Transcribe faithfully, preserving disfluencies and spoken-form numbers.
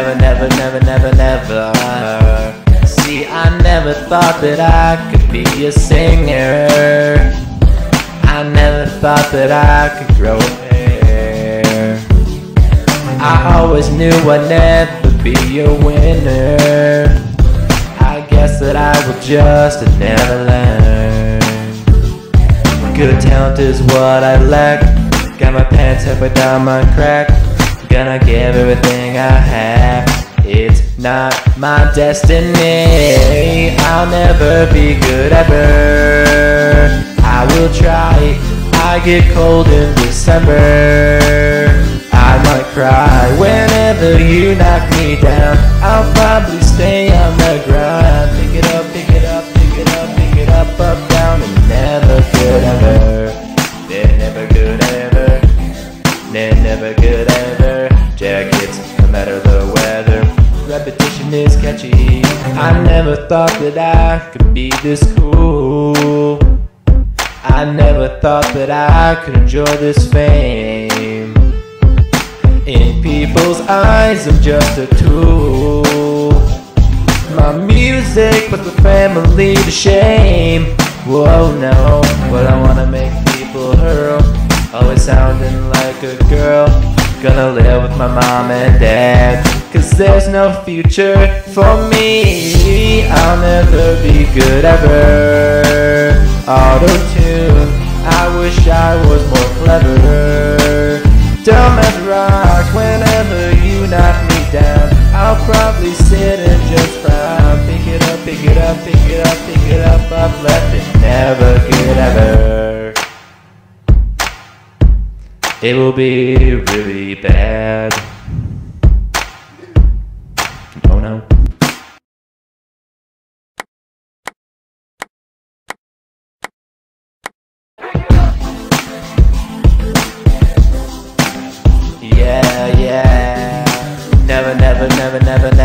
Never, never, never, never, never. See, I never thought that I could be a singer. I never thought that I could grow hair. I always knew I'd never be a winner. I guess that I will just never learn. Good talent is what I lack. Got my pants halfway down my crack. Gonna give everything I have. It's not my destiny. I'll never be good ever. I will try. I get cold in December. I might cry whenever you knock me down. I'll probably stay on the ground. Pick it up, pick it up, pick it up, pick it up, up, down, and never good ever. They're never good ever. They're never good ever. Jackets, no matter the weather. Repetition is catchy. I never thought that I could be this cool. I never thought that I could enjoy this fame. In people's eyes, I'm just a tool. My music puts the family to shame. Whoa, no, but I wanna make people hurl. Always sounding like a girl. Gonna live with my mom and dad, cause there's no future for me. I'll never be good ever. Auto-tune, I wish I was more clever. Dumb as rocks whenever you knock me down. I'll probably sit and just frown. Pick it up, pick it up, pick it up, pick it up, up, left it, never good ever. It will be really bad. Oh no. Yeah, yeah. Never, never, never, never,